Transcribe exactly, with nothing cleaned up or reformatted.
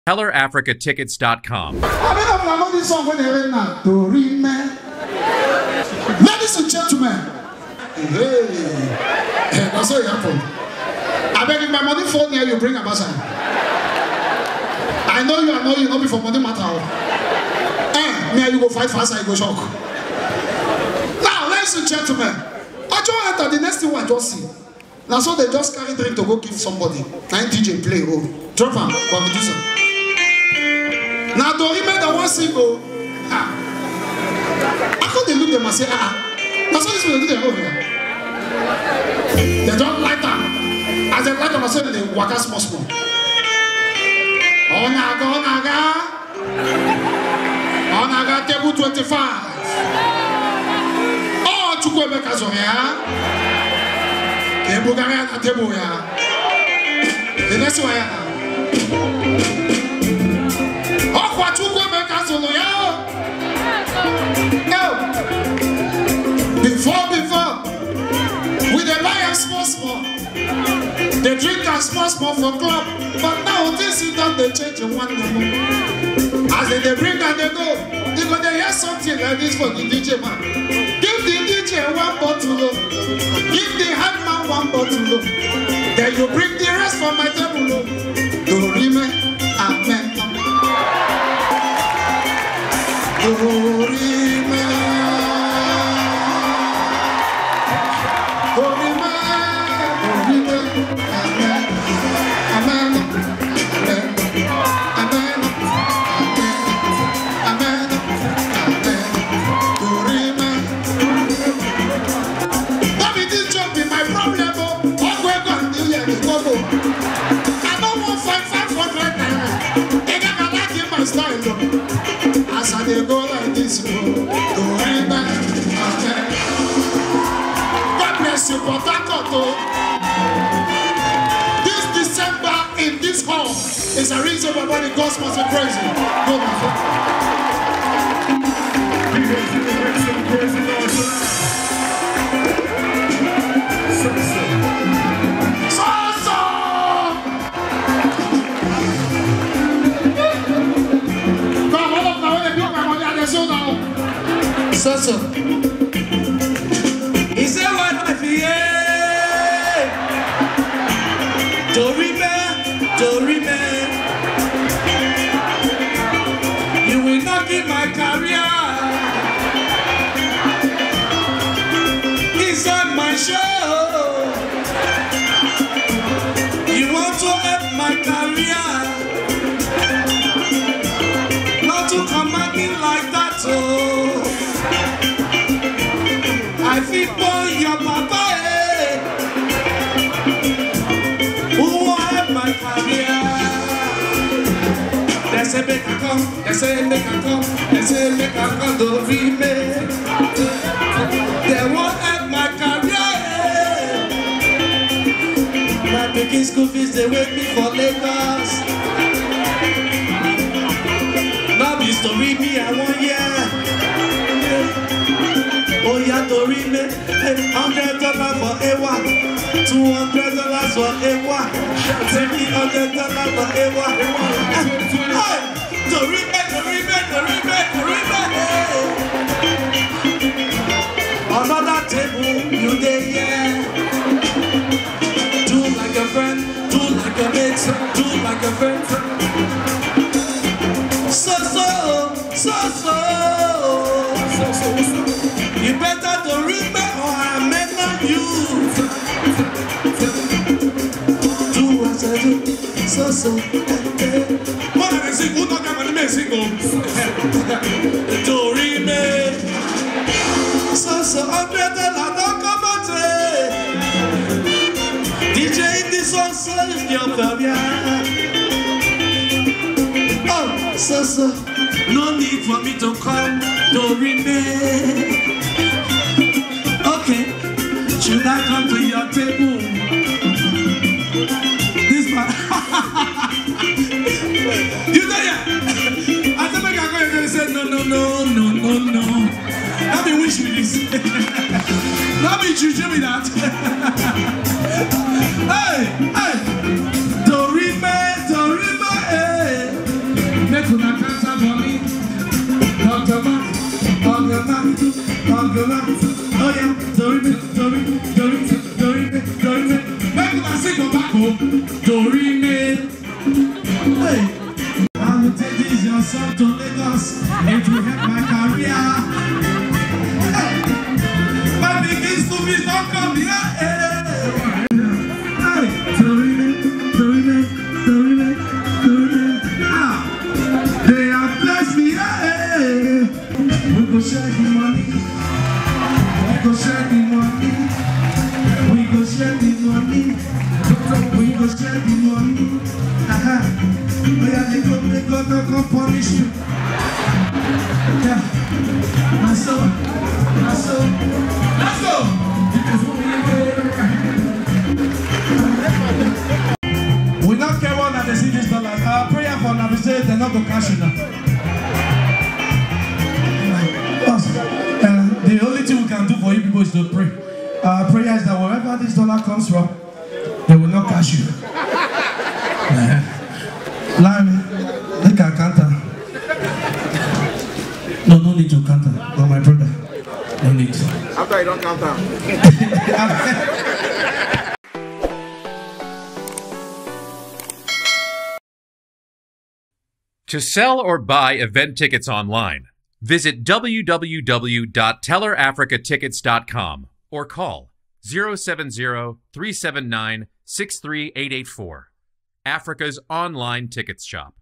Heller Africa Tickets dot com. Ladies and gentlemen, hey, that's what happened. I beg if my money fall near you, bring a basa. I know you, I know you, not before money matter. Eh, me and you go fight fast, I go shock. Now, ladies and gentlemen, I just enter the next thing I just see. Now, so they just carry drink to go give somebody. Now, D J play, oh, drop him, but we do so. Now, Dorime that one single, ah, I thought they look them and say, ah, that's what this will do their own here. They don't like that. As they like them, I say they walk out small, small. Oh, naga, oh, naga. Oh, naga, table twenty-five. Oh, tu peux me casser, ya. Table, ya, table, ya. The next one, ya. Oh, what you go make us on no. Before, before, we they buy a small, small. They drink a small, small for club. But now this is not the change in one number. As they, they bring and they go, they go they hear something like this for the D J man. Give the D J one bottle. Give the hand man one bottle. Then you bring the rest from my table. Dorime, amen. Dorime, Dorime, Dorime, amen, amen, amen, amen, amen, amen, Dorime. That be this job be my problem, oh. What we gonna do here? I don't want five five hundred naira. They never like in my style, though. As I go like this, go amen, amen. God bless you, for Harcourt. This December in this hall is a reason why the gospel is crazy. Go, my So so. He said, "What I feel? Dorime, Dorime, you will not give my career. It's on my show. You want to help my career, not to come at me like that, oh." I feel for your papa, eh? Who want my career? They say make a come, they say make a come, they say make a come, Dorime. They won't have my career, eh? My picking school fees, they wait me for Lagos. Now be story me, I want, yeah. Oh yeah, Dorime, hundred dollars for a one, two hundred dollars for a one, three hundred dollars for a one. Hey, Dorime, Dorime, Dorime, Dorime. Another table, you there, yeah. Do like a friend, do like a mate, do like a friend. So so, so so, so so. You better Dorime or I may not you. Do as I do, so so. What are they sing? Who don't have any sing? Dorime, so so. Hundred dollars don't come out. D J in this one, so your family. Oh, so so. No need for me to come, Dorime. Should I come to your table? This man. You know, yeah. I said, make I go and say, no, no, no, no, no, no. Let me wish me this. Let me juju me that. Hey, hey. Dorime, Dorime, hey. Angola. Oh yeah, Dorime, Dorime, Dorime, Dorime, Dorime. Make una sing go back home. Dorime. Hey, I will take this your song to Lagos. It will help my career. Hey, my biggest movies don't come here. Hey, Dorime, Dorime, Dorime, Dorime. Ah, they have blessed me. Hey, we go share the money. We go share the money. We go share the money. We go share the money. Aha. Oh yeah, they go, they go, they go punish you. Yeah. Let's go. Let's go. Let's go. We don't care what they see this dollar. Our prayer for them is they're not going to cash it now. Uh, the only thing we can do for you people is to pray. Our prayer is that wherever this dollar comes from, they will not cash you. Uh, Larry, they can counter. No, no need to counter. No, my brother. No need. After you don't counter. To sell or buy event tickets online, visit w w w dot teller africa tickets dot com or call zero seven zero, three seven nine, six three eight eight four. Africa's online tickets shop.